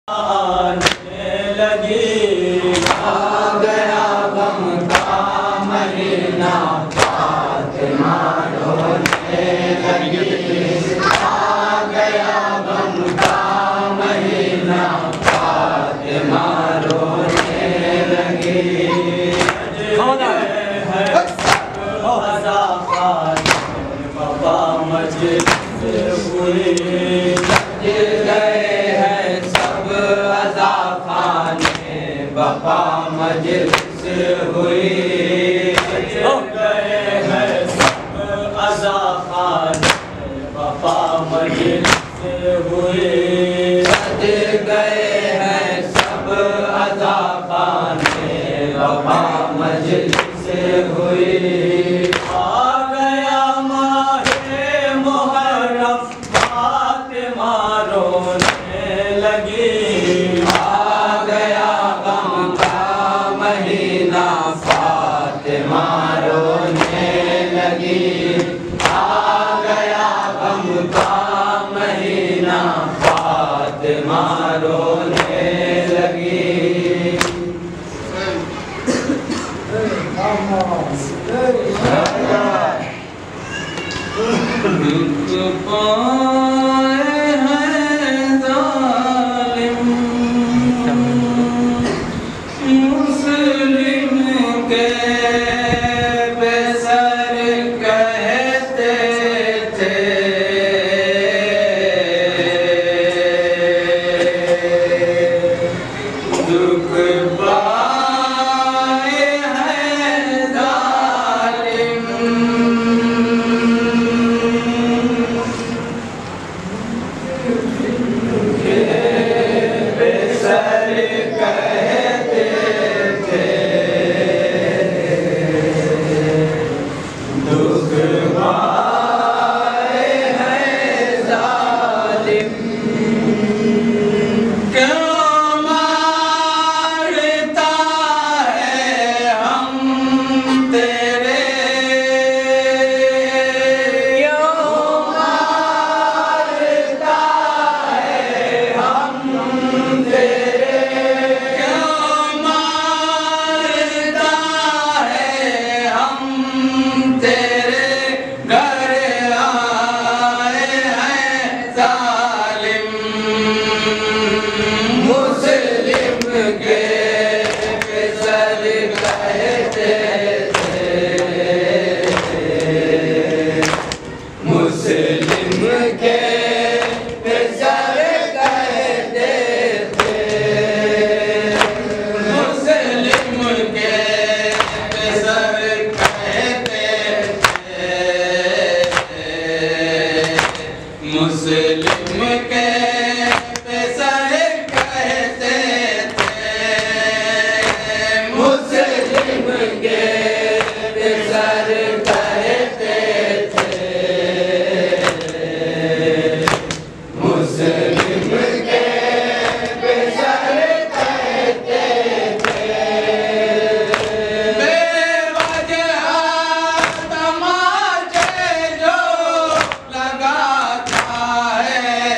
आने लगी, आ गया गम का महीना, फातिमा रोने लगी। आ गया गम का महीना, फातिमा रोने लगी। बाबा मस्जिद हुई, गए हैं सब अज़ा खाने, बाबा मजलिस हुई। गए हैं सब अज़ा खाने, बाबा मजलिस हुई। गए हैं सब अज़ा खाने, बाबा मजलिस हुई। आ गया माहे मुहर्रम, फातिमा रोने लगी। आ गया गम का महीना, फातिमा रोने लगी। आ गया गम का महीना, फातिमा रोने लगी। दुख पाए हैं जालिम मुस्लिम के बेसर कहते थे। दुख पाए हैं जालिम बेसर कहते थे। दुख पाए हैं जालिम, क्यों मारता है हम तेरे, क्यों मारता है हम तेरे, क्यों मारता है हम तेरे। घर आए हैं जालिम मुस्लिम के बेसर कहते थे। मुस्लिम के बेसर कहते थे। मुस्लिम के बेसर कहते थे। मुस्लिम के बेसर कहते थे। मुस्लिम के बेसर कहते थे। मुस्लिम के बेसर कहते थे। बेवजह तमाचे जो लगाता है,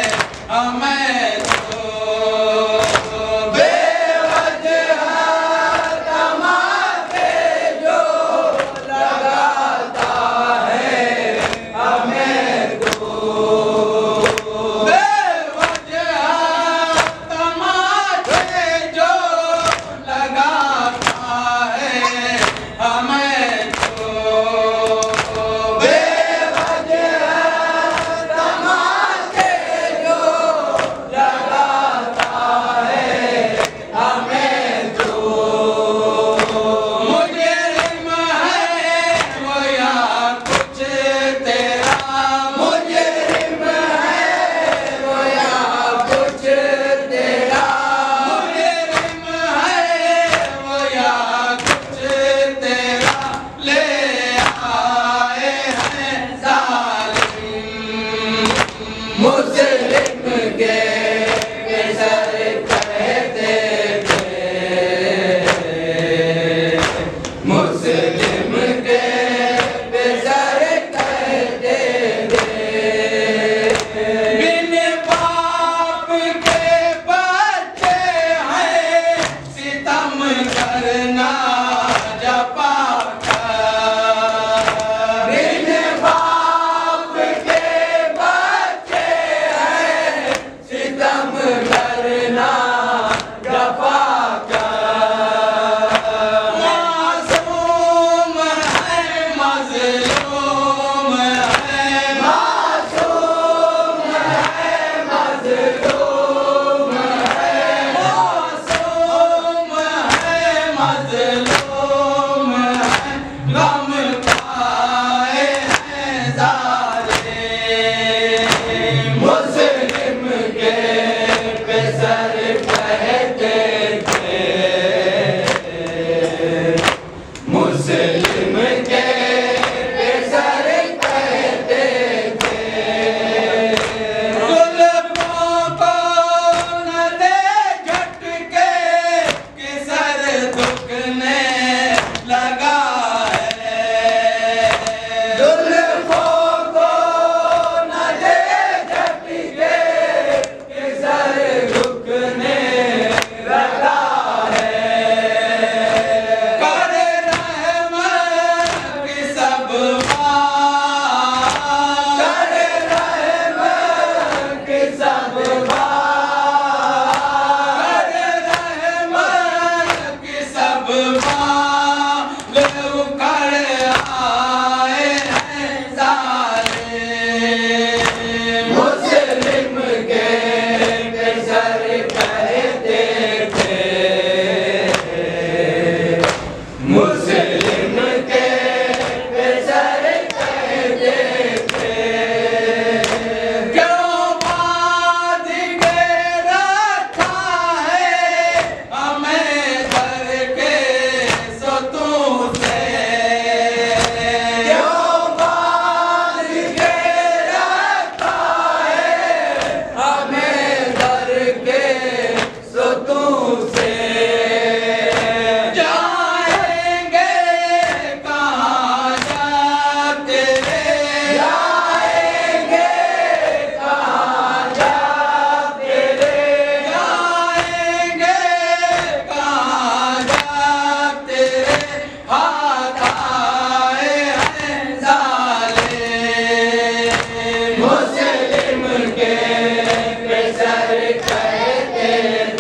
मुस्लिम के बेसर कहते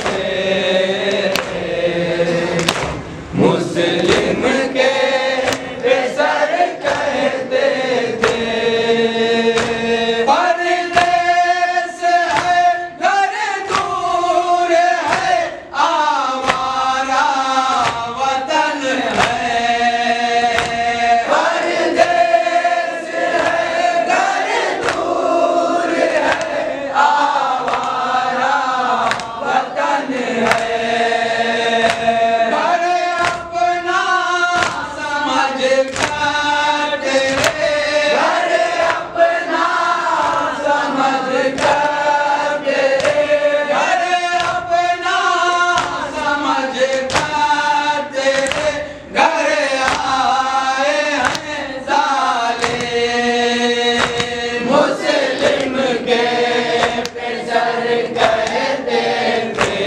थे, मुस्लिम के बेसर कहते थे। परदेस है घर दूर है आवारा वतन है, परदेस है घर दूर है आवारा वतन है। घर अपना समझ कर, घर अपना समझ कर, घर अपना समझ कर, घर आए हैं ज़ालिम। मुस्लिम के बेसर कहते थे,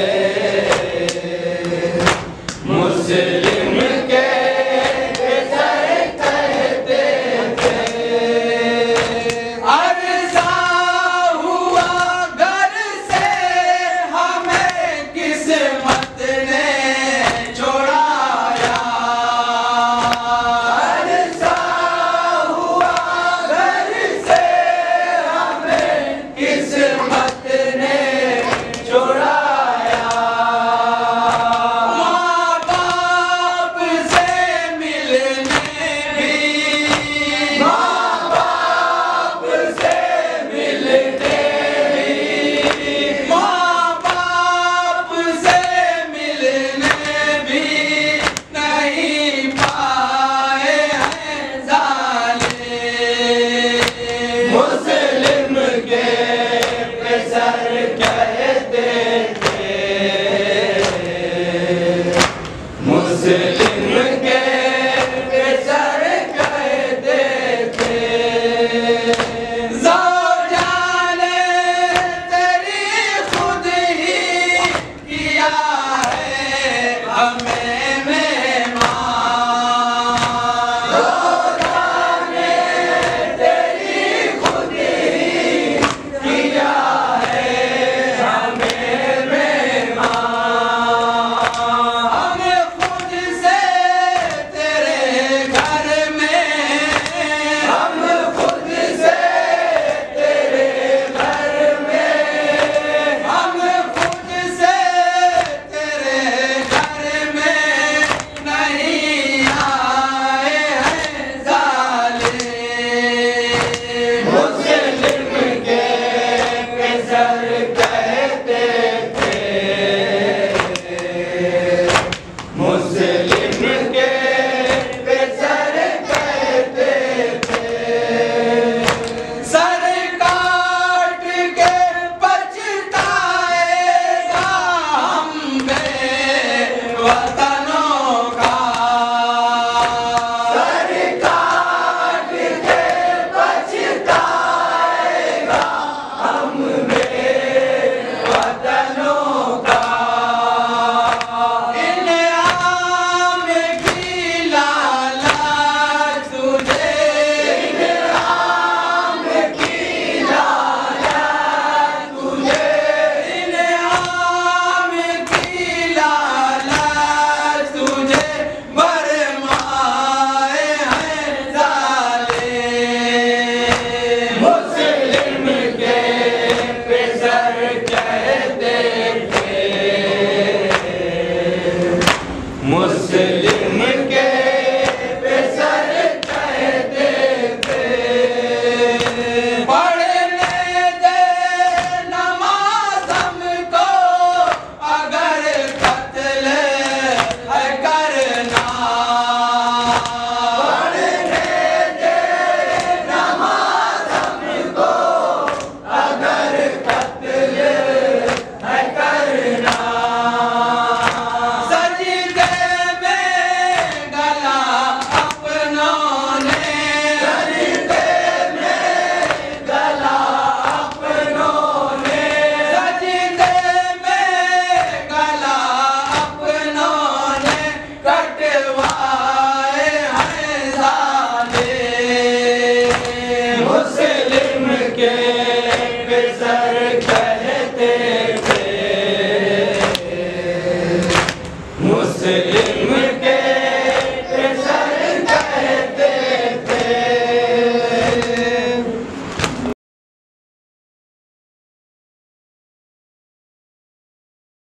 मुस्लिम के बेसर कहते थे। अरसा हुआ घर से हमें किस्मत ने छोड़ाया, अरसा हुआ घर से हमें किस्मत ने छोड़ाया। माँ बाप से मिलने भी, माँ बाप से मिलने भी, माँ बाप से मिलने भी नहीं पाए हैं ज़ालिम। मुस्लिम के बेसर कहते